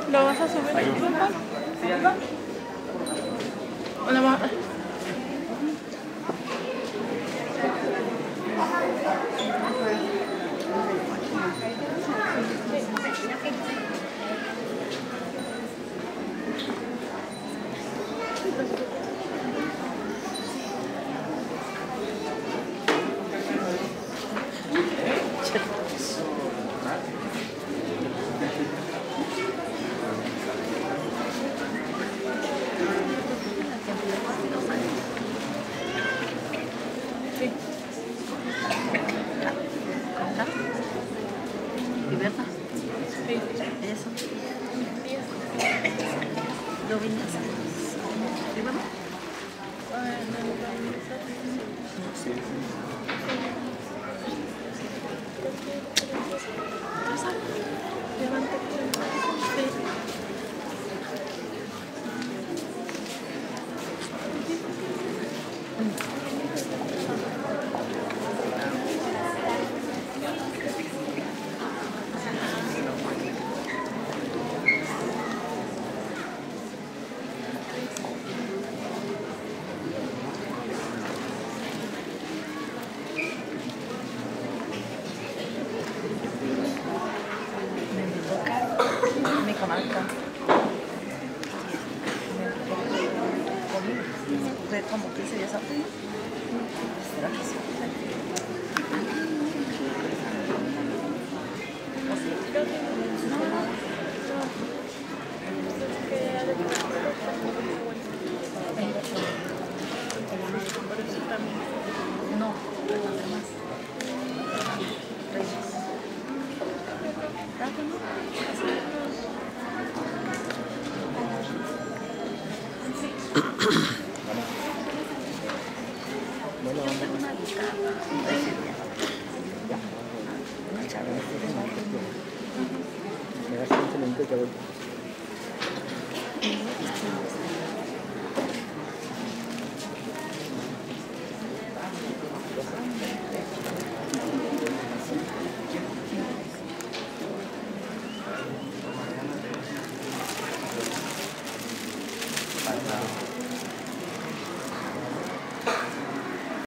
¿Lo vas a subir? Hola, va. Sí. ¿Libertad? Sí. Eso. ¿Lo viniste? ¿Sí, vamos? Sí. Mi comarca. Fue como 15 días antes. ¿Será que sí? No, las demás. Reyes. Bueno, Muchas gracias. me das 15 minutos y te voy.